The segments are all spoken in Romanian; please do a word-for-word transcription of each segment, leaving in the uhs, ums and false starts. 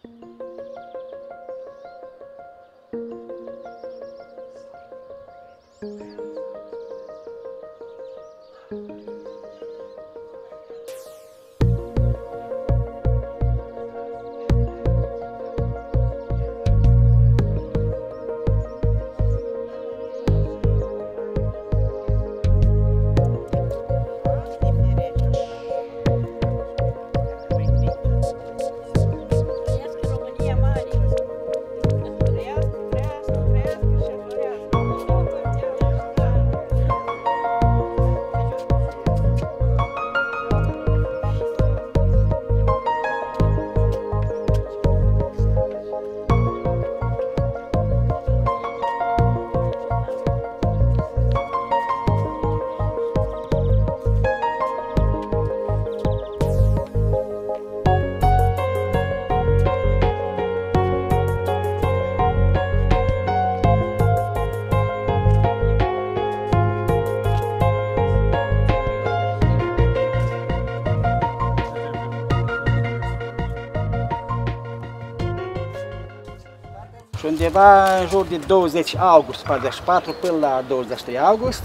Și undeva în jur de douăzeci august patruzeci și patru până la douăzeci și trei august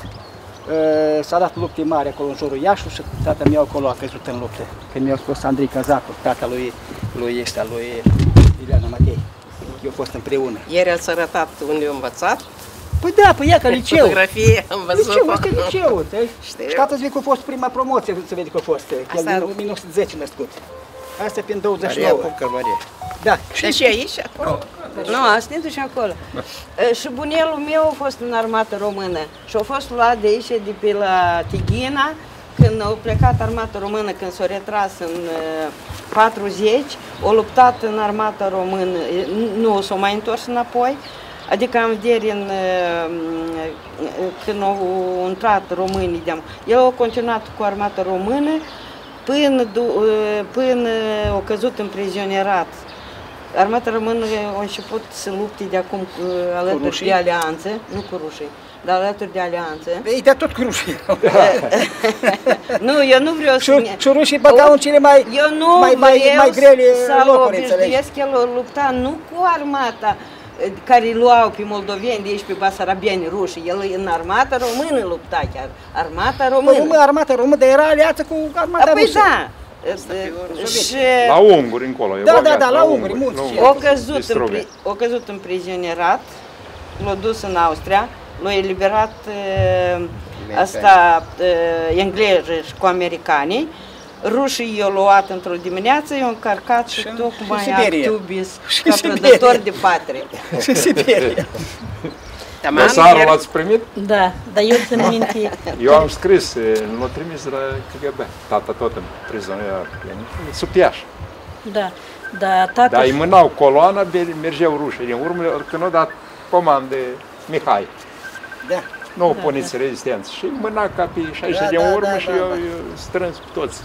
s-a dat lupte mari acolo în jurul Iașului și tatăl meu acolo a căzut în lupte. Când mi-a spus Andrei Cazacu, tata lui, lui ăsta, lui Ileana Matei. Eu fost împreună. Ieri ați arătat unde a învățat? Păi da, păi ia ca liceu. Fotografie am văzut. Liceu, ăsta e liceul. Știu. Și tata zice că a fost prima promoție, să vede că a fost. El din o mie nouă sute zece născut. Asta prin douăzeci și nouă. Da. Și și aici? Nu, asta ne ducem acolo. Și bunelul meu a fost în armata română și a fost luat de aici, de pe la Tighina, când a plecat armata română, când s-a retras în patruzeci, a luptat în armata română, nu s-a mai întors înapoi, adică am vedere în, când au intrat românii, el a continuat cu armata română până, până a căzut în prizonierat. Armata română a început să lupte de acum cu, alături de alianțe, nu cu rușii, dar alături de alianțe. Ei, de tot cu rușii. Nu, eu nu vreau să... Și rușii băgau în cele mai, eu nu mai, mai, mai grele locuri, înțelegi? Eu că el a luptat nu cu armata care luau pe moldoveni de aici, pe basarabieni rușii. El în armata română lupta chiar. Armata română. Păi, armata română, dar era aliată cu armata rusă. Păi da. Și... La unguri încolo. Da, da, da, la unguri, mulți. O căzut, în, pri, o căzut în prizonierat, l-a dus în Austria, l-a eliberat uh, asta uh, englezii cu americanii. Rușii i-au luat într-o dimineață, i-au încărcat și, și tocmai Actubis, ca prădător de patrie. Și în Siberia. Dosarul l-ați primit? Da, dar eu țin minte. Eu am scris, l-a trimis la K G B, tata tot în prizonier, sub Iaș. Da, da, tata... Dar îi mânau coloana, mergeau rușii, din urmă, când au dat comandă Mihai. Da. Nu o puniți rezistență. Și mâna ca pe șaizeci de urmă și eu strâns pe toți.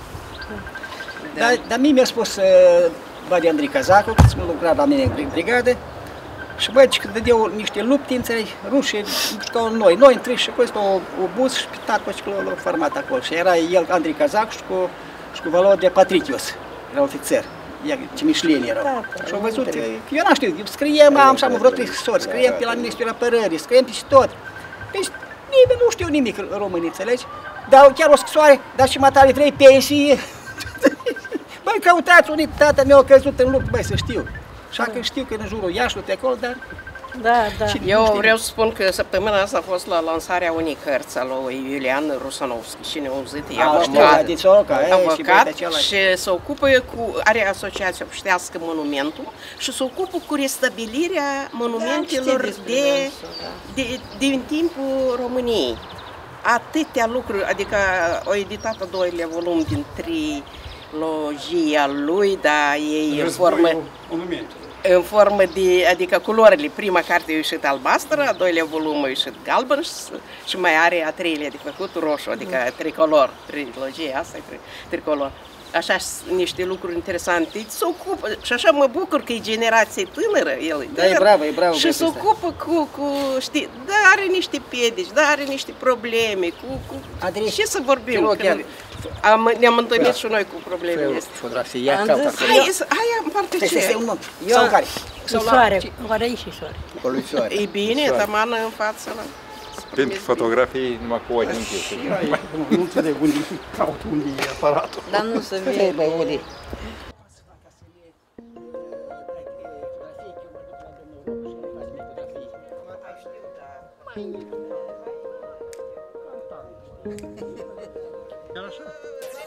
Dar mie mi-a spus Badi Andrei Cazacu, că s-a lucrat la mine în brigadă, și băi, că dădeau niște lupte, înțelegi, rușii, ca noi. Noi între și acolo o, o bus și pe tacul și l-a format acolo. Și era el, Andrei Cazacu, și cu, și cu Valodia Patricios, era ofițer. Ce mișleni erau. Da, și au văzut, că eu n-am știut, scriem, am și am vreo trei scrisori, scriem pe la Ministerul Apărării, scriem pe și tot. Deci nimeni nu știu nimic românii, înțelegi? Dar chiar o scrisoare, dar și matale vrei pensii. Băi, căutați unii, tata meu a căzut în luptă, băi, să știu. Așa că știu că în jurul Iașului, de acolo, dar... Da, da. Eu vreau să spun că săptămâna asta a fost la lansarea unei cărți a lui Iulian Rusanovski. Cine a auzit? E avocat, avocat și se ocupă cu, are Asociația Obștească Monumentul și se ocupă cu restabilirea monumentelor de, de, de, din timpul României. Atâtea lucruri, adică au editat a doilea volum din trilogia lui, dar ei în formă... În formă de, adică culorile, prima carte a ieșit albastră, a doilea volum a ieșit galben și, și mai are a treilea de făcut roșu, adică tricolor, trilogia asta e tricolor. Așa niște lucruri interesante, se ocupă, și așa mă bucur că e generație tânără, el e da, e bravo, e bravo. Și se ocupă cu, cu, știi, dar are niște piedici, dar are niște probleme, cu, cu ce să vorbim? Chiar, Am, ne-am întâlnit și noi cu problemele astea. Fotografii, ia Am caută zis, acolo. Hai, hai, împarte Este ce? un om. Sau care? Și soare, oare e și soare. Cu lui Soare. E bine, tamană în față la... Pentru fotografii numai cu ochii închise. Nu înțeleg unde caut, unde e aparatul. Dar nu se vede. Bă, unde Chiar așa?